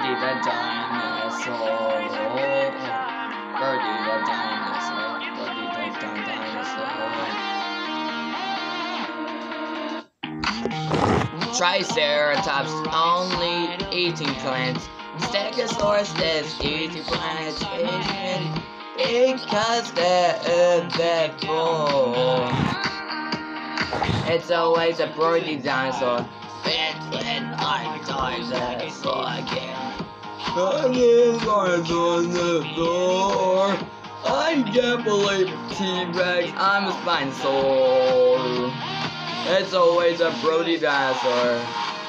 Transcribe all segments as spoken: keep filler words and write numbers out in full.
Birdie the dinosaur. Birdie the dinosaur. Birdie the dinosaur. Triceratops only eating plants. Stegosaurus is eating plants even because they're edible. It's always a birdie dinosaur. It's when I dinosaur again. I'm on the floor. I can't believe T-Rex. I'm a Spinosaur. It's always a Brody dinosaur.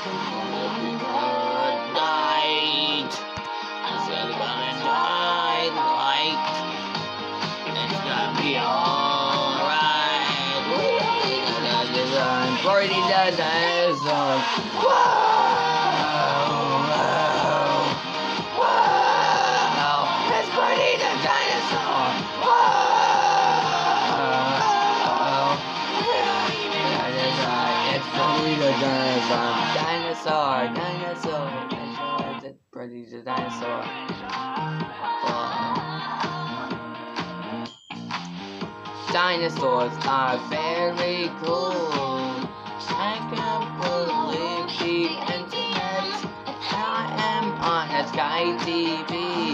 Good night. It's gonna come and die light. It's gonna be alright. Brody the dinosaur. Whoa! Whoa! Whoa! It's Brody the dinosaur. Whoa! Brody the dinosaur, dinosaur, dinosaur, dinosaur, Brody the dinosaur. Whoa. Dinosaurs are very cool. I can't believe the internet. I am on a Sky T V.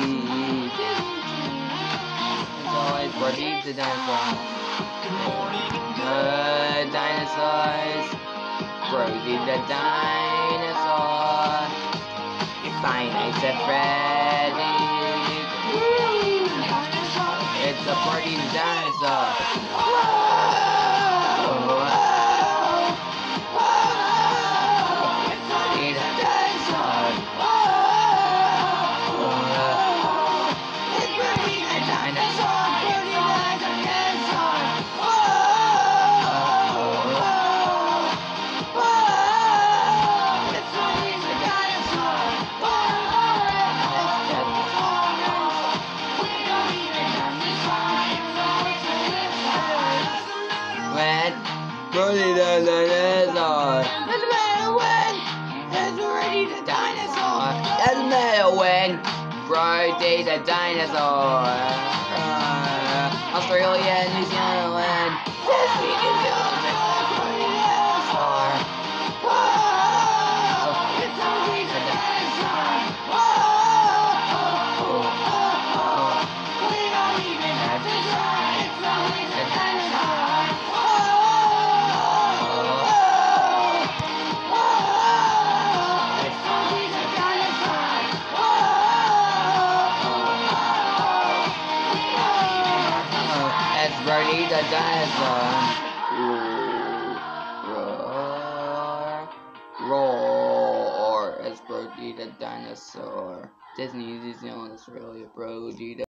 It's always Brody the dinosaur. Good dinosaurs. Brody the dinosaur. Fine Nights at Freddy's. It's a Brody the dinosaur. Whoa! Whoa! Whoa! It's Brody the dinosaur. Whoa! It's Brody the dinosaur. Brody the dinosaur. When Brody the dinosaur. Doesn't matter when. It's Brody the dinosaur. Doesn't matter when. Brody the dinosaur. Uh, Australia and New Zealand. This week is Brody the dinosaur. Whoa! It's Brody the dinosaur. Whoa! We don't even have to try. It's Brody the dinosaur. Brody the dinosaur. Roar. Roar. It's Brody the dinosaur. Disney, New Zealand, Australia, Brody the